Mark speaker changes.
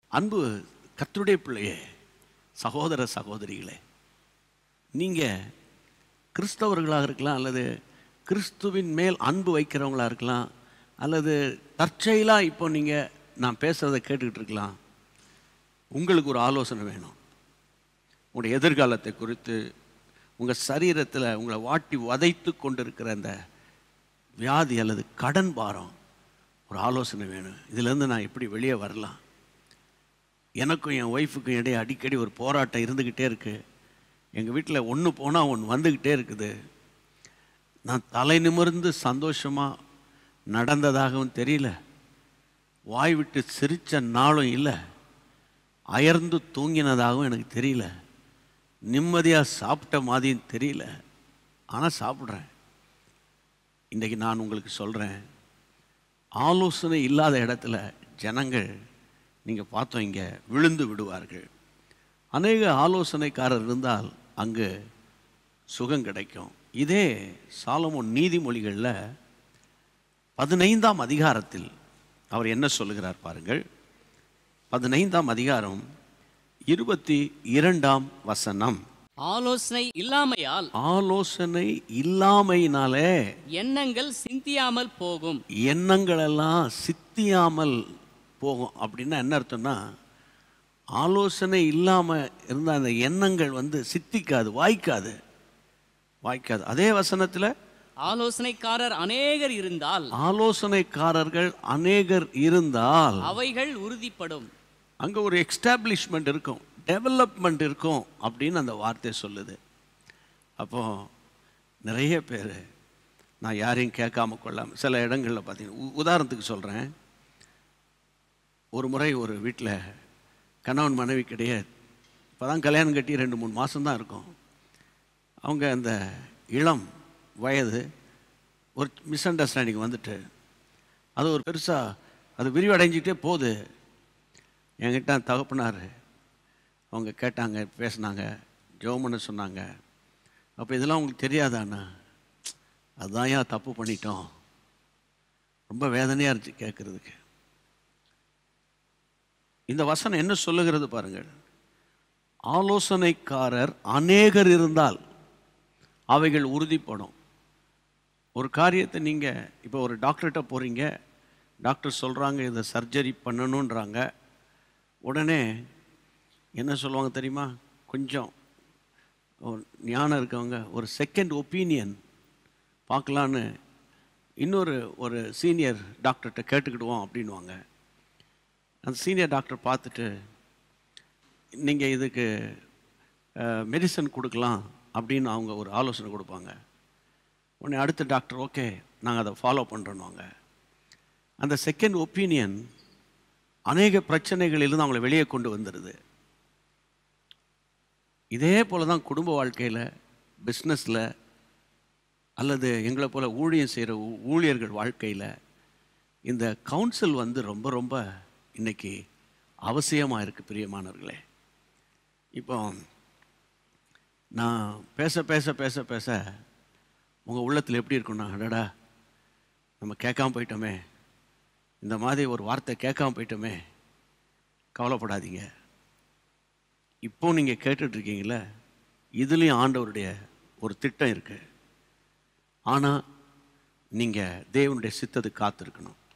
Speaker 1: அன்பு கர்த்தருடைய பிள்ளையே, சகோதர சகோதரிகளே, நீங்கள் கிறிஸ்தவர்களாக இருக்கலாம், அல்லது கிறிஸ்துவின் மேல் அன்பு வைக்கிறவங்களாக இருக்கலாம், அல்லது தற்செயலாக இப்போ நீங்கள் நான் பேசுகிறத கேட்டுக்கிட்டு இருக்கலாம். உங்களுக்கு ஒரு ஆலோசனை வேணும். உங்களுடைய எதிர்காலத்தை குறித்து, உங்கள் சரீரத்தில் உங்களை வாட்டி வதைத்து கொண்டிருக்கிற அந்த வியாதி அல்லது கடன் பாரம், ஒரு ஆலோசனை வேணும். இதிலேருந்து நான் எப்படி வெளியே வரலாம்? எனக்கும் என் ஒய்ஃபுக்கும் இடையே அடிக்கடி ஒரு போராட்டம் இருந்துக்கிட்டே இருக்குது. எங்கள் வீட்டில் ஒன்று போனால் ஒன்று வந்துக்கிட்டே இருக்குது. நான் தலை நிமிர்ந்து சந்தோஷமாக நடந்ததாகவும் தெரியல, வாய் விட்டு சிரித்த நாளும் இல்லை, அயர்ந்து தூங்கினதாகவும் எனக்கு தெரியல, நிம்மதியாக சாப்பிட்ட மாதிரியும் தெரியல. ஆனால் சாப்பிட்றேன். இன்றைக்கி நான் உங்களுக்கு சொல்கிறேன், ஆலோசனை இல்லாத இடத்துல ஜனங்கள் நீங்கள் பார்த்தோம் இங்கே விழுந்து விடுவார்கள். அநேக ஆலோசனைக்காரர் இருந்தால் அங்கு சுகம் கிடைக்கும். இதே சாலமோன் நீதிமொழிகளில் 15ஆம் அதிகாரத்தில் அவர் என்ன சொல்லுகிறார் பாருங்கள். 15ஆம் அதிகாரம் 22ஆம் வசனம்.
Speaker 2: ஆலோசனை
Speaker 1: இல்லாமையினாலே
Speaker 2: எண்ணங்கள் சிந்தியாமல் போகும்.
Speaker 1: எண்ணங்கள் எல்லாம் சித்தியாமல் போகும். அப்படின்னா என்ன அர்த்தம்னா, ஆலோசனை இல்லாமல் இருந்தால் அந்த எண்ணங்கள் சித்திக்காது, வாய்க்காது. அதே வசனத்தில்
Speaker 2: ஆலோசனைக்காரர்கள் அநேகர் இருந்தால்
Speaker 1: அவைகள் உறுதிப்படும். அங்கே ஒரு எக்ஸ்டாப்ளிஷ்மெண்ட் இருக்கும், டெவலப்மெண்ட் இருக்கும் அப்படின்னு அந்த வார்த்தை சொல்லுது. அப்போது நிறைய பேர் நான் யாரையும் கேட்காம கொள்ளாமல் சில இடங்களில் பார்த்தீங்கன்னா, உதாரணத்துக்கு சொல்கிறேன். ஒரு முறை ஒரு வீட்டில் கணவன் மனைவிக்கிடையே இப்போ தான் கல்யாணம் கட்டி 2-3 மாதம்தான் இருக்கும். அவங்க அந்த இளம் வயது ஒரு மிஸ் அண்டர்ஸ்டாண்டிங் வந்துட்டு அது ஒரு பெருசாக அது விரிவடைஞ்சிக்கிட்டே போகுது. என்கிட்ட தகப்பனார் அவங்க கேட்டாங்க, பேசினாங்க, ஜெபம் பண்ண சொன்னாங்க. அப்போ இதெல்லாம் உங்களுக்கு தெரியாதாண்ணா? அதுதான் ஏன் தப்பு பண்ணிட்டோம். ரொம்ப வேதனையாக இருந்துச்சு கேட்குறதுக்கு. இந்த வசனம் என்ன சொல்லுகிறது பாருங்கள். ஆலோசனைக்காரர் அநேகர் இருந்தால் அவைகள் உறுதிப்படும். ஒரு காரியத்தை நீங்கள் இப்போ ஒரு டாக்டர்கிட்ட போகிறீங்க, டாக்டர் சொல்கிறாங்க இதை சர்ஜரி பண்ணணுன்றாங்க. உடனே என்ன சொல்லுவாங்க தெரியுமா? கொஞ்சம் ஞானம் இருக்கவங்க ஒரு செகண்ட் ஒப்பீனியன் பார்க்கலான்னு ஒரு சீனியர் டாக்டர்கிட்ட கேட்டுக்கிடுவோம் அப்படின்வாங்க. அந்த சீனியர் டாக்டர் பார்த்துட்டு நீங்கள் இதுக்கு மெடிசன் கொடுக்கலாம் அப்படின்னு அவங்க ஒரு ஆலோசனை கொடுப்பாங்க. உடனே அடுத்த டாக்டர் ஓகே நாங்கள் அதை ஃபாலோ பண்ணுறோன்னுவாங்க. அந்த செகண்ட் ஒப்பீனியன் அநேக பிரச்சனைகளிலிருந்து அவங்களை வெளியே கொண்டு வந்துடுது. இதே போல் தான் குடும்ப வாழ்க்கையில், பிஸ்னஸில், அல்லது எங்களை போல் ஊழியம் செய்கிற ஊழியர்கள் வாழ்க்கையில் இந்த கவுன்சில் ரொம்ப ரொம்ப இன்றைக்கி அவசியமாக இருக்குது பிரியமானவர்களே. இப்போ நான் பேச பேச பேச பேச உங்கள் உள்ளத்தில் எப்படி இருக்குன்னா, அடடா நம்ம கேட்காம போயிட்டோமே, இந்த மாதிரி ஒரு வார்த்தை கேட்காம போயிட்டோமே. கவலைப்படாதீங்க. இப்போ நீங்கள் கேட்டுட்ருக்கீங்களே, இதுலேயும் ஆண்டவருடைய ஒரு திட்டம் இருக்குது. ஆனால் நீங்கள் தேவனுடைய சித்தத்துக்கு காத்திருக்கணும்.